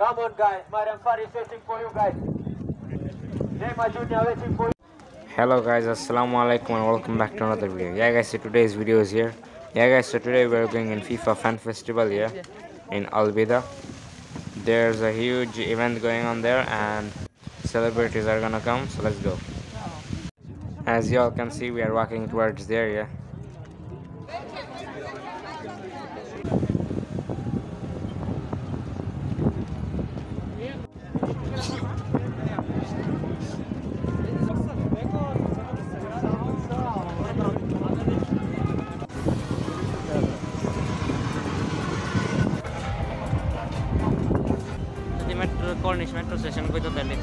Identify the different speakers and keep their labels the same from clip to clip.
Speaker 1: Come on guys, Mariam Fari is waiting for you guys. Jema Junior waiting for you.
Speaker 2: Hello guys, assalamu alaikum and welcome back to another video. Yeah guys, so today's video is here. Yeah guys, so today we're going in FIFA fan festival here in Bidda. There's a huge event going on there and celebrities are gonna come, so let's go. As y'all can see, we are walking towards there, yeah. Metro station ko ito dali.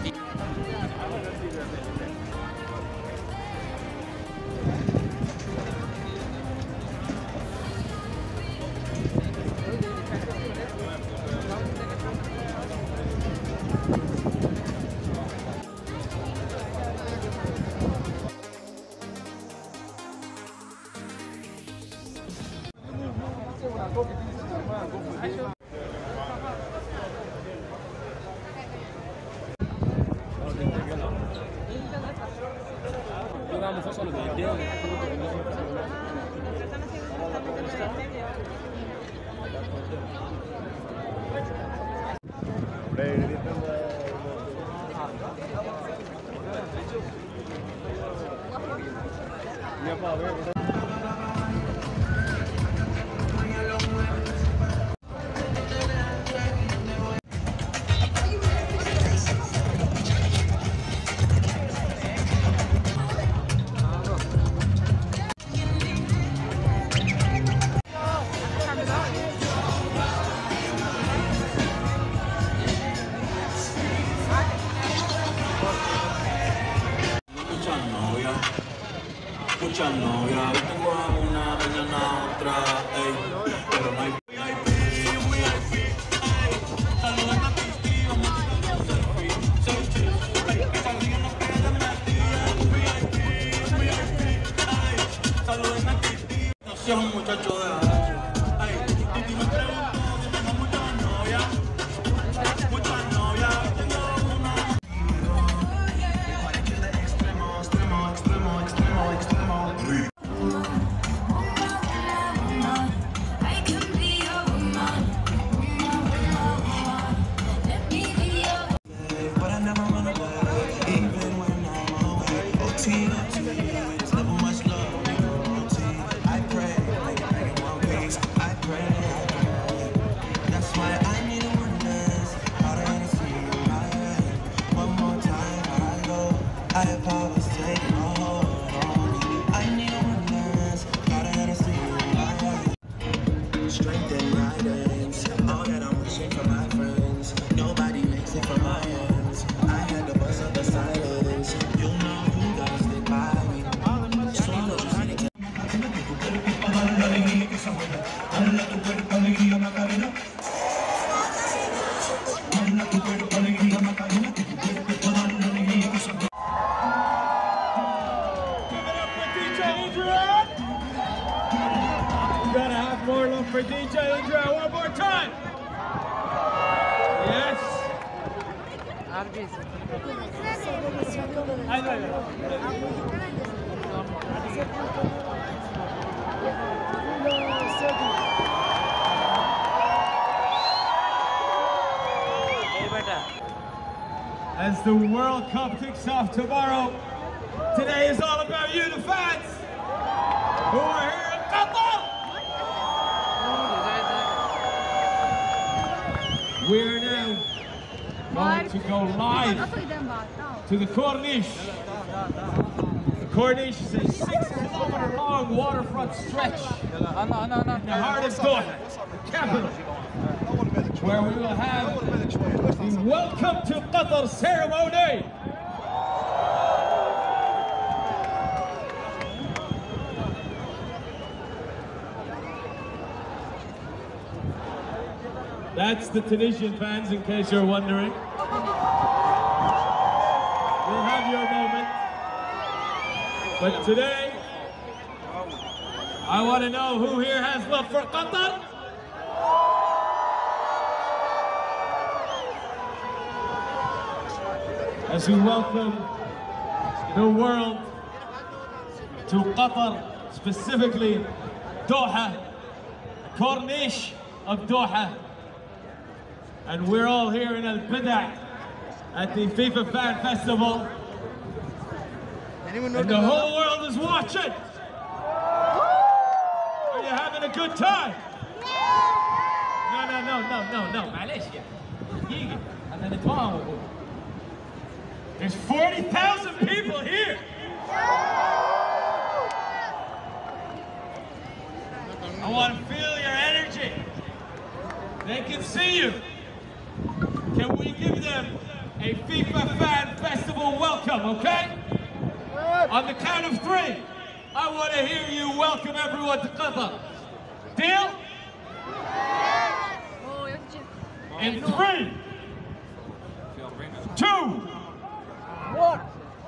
Speaker 3: Mucha novia, hoy tengo a una, mañana a otra, ey, pero no hay VIP, ey, saluden a Cristi, vamos a tirar un selfie, ey, que salgan los que les metí, VIP, ey, saluden a Cristi, no seas un muchacho de H, ey, Cristi me preguntó si tengo muchas novias, hoy tengo una.
Speaker 1: More love for DJ Andrea one more time. Yes. As the World Cup kicks off tomorrow, today is all about you, the fans, who are here in Qatar. We are now going to go live to the Corniche. The Corniche is a 6-kilometer long waterfront stretch in the heart of Doha, the capital, where we will have the Welcome to Qatar ceremony. That's the Tunisian fans, in case you're wondering. You'll have your moment. But today, I want to know who here has love for Qatar? as we welcome the world to Qatar, specifically Doha, Corniche of Doha. And we're all here in bidda at the FIFA Fan Festival. And the whole world is watching. Are you having a good time? No, معلش يعني. دقيقة. أنا نتفاهم. There's 40,000 people here. I want to feel your energy. They can see you. Can we give them a FIFA Fan Festival welcome, okay? On the count of 3, I want to hear you welcome everyone to Qatar. Deal? In 3, 2, 1.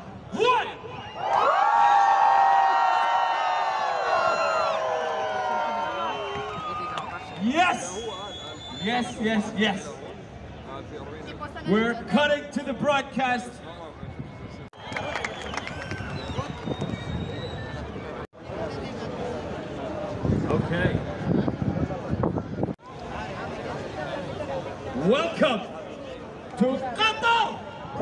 Speaker 1: Yes. We're cutting to the broadcast. Okay. Welcome to Qatar!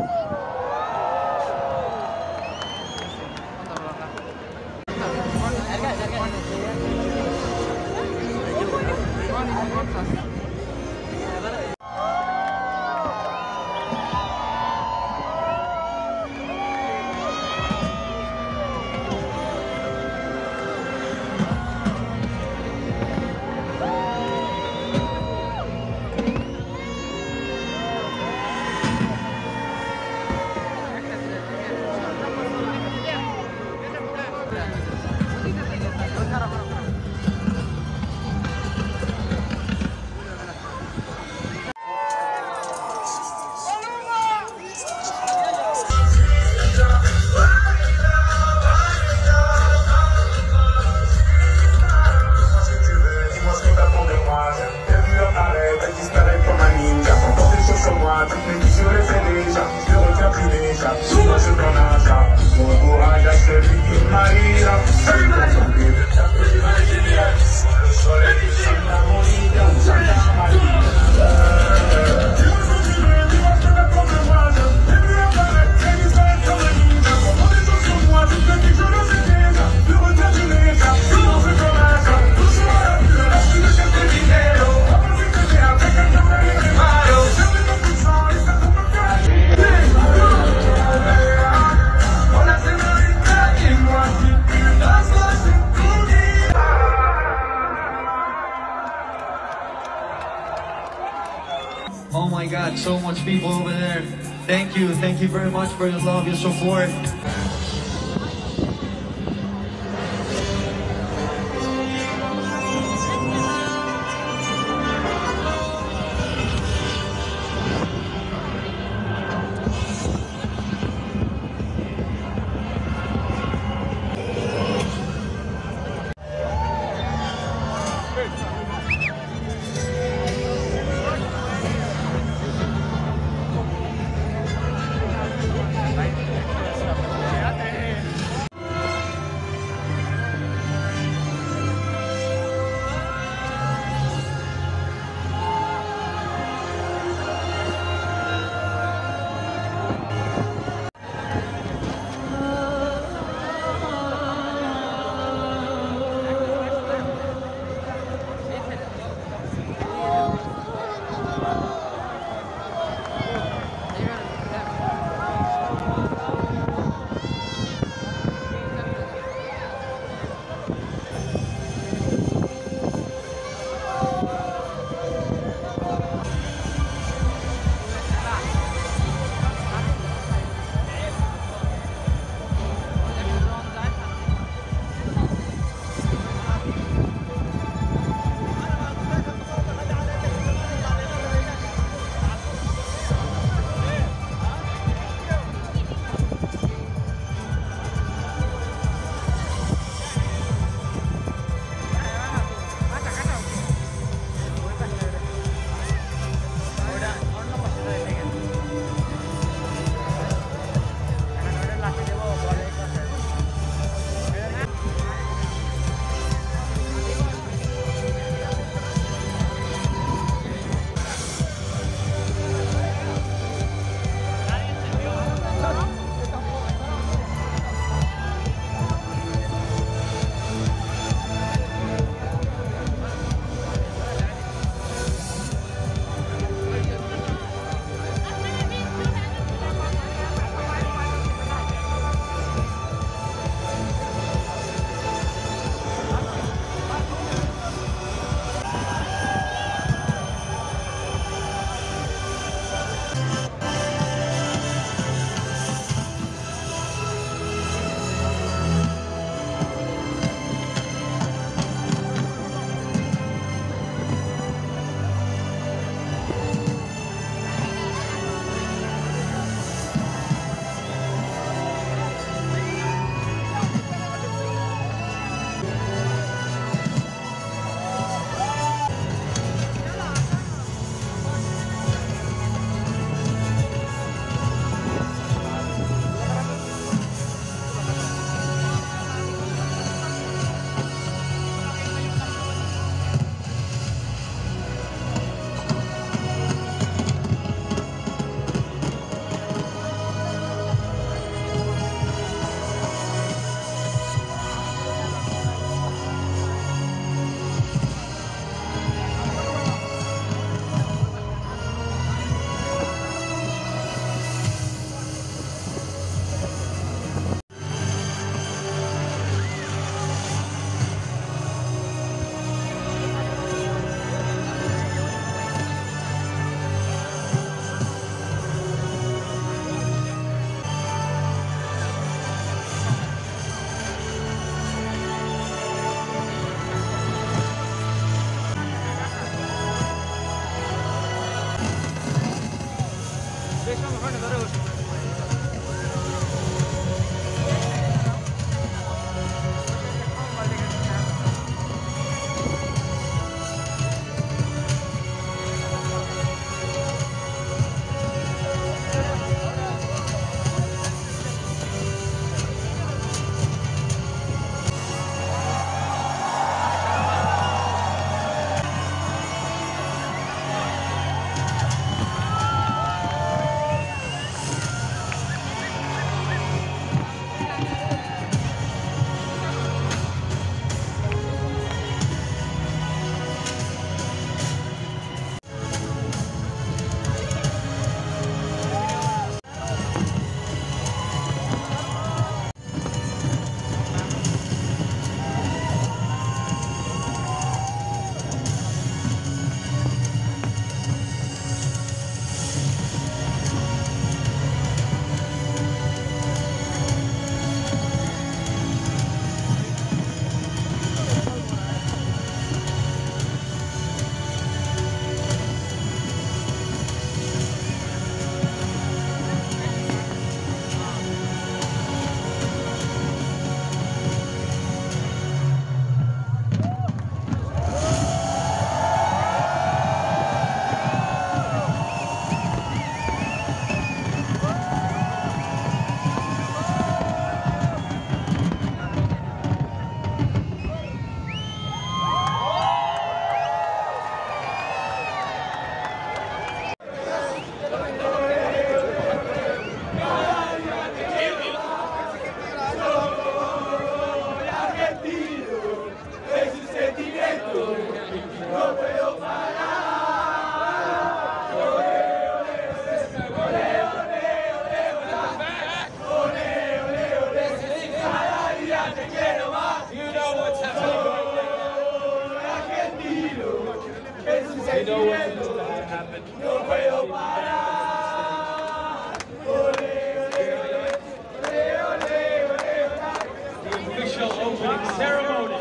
Speaker 4: Oh my God, so much people over there. Thank you very much for your love, your support.
Speaker 1: You know what needs to happen. The official opening ceremony.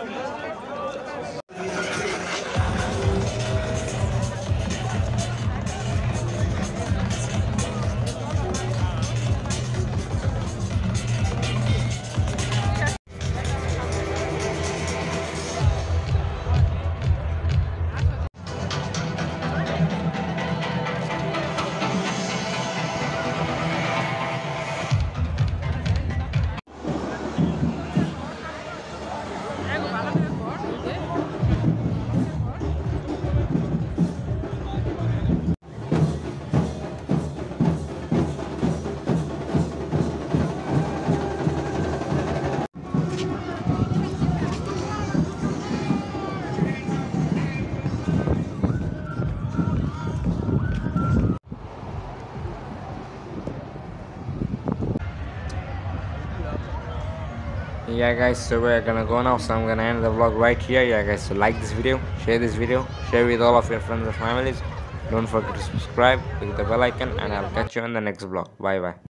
Speaker 2: Yeah guys, so we're gonna go now, so I'm gonna end the vlog right here. Yeah guys, so like this video, share with all of your friends and families. Don't forget to subscribe, click the bell icon, and I'll catch you in the next vlog. Bye bye.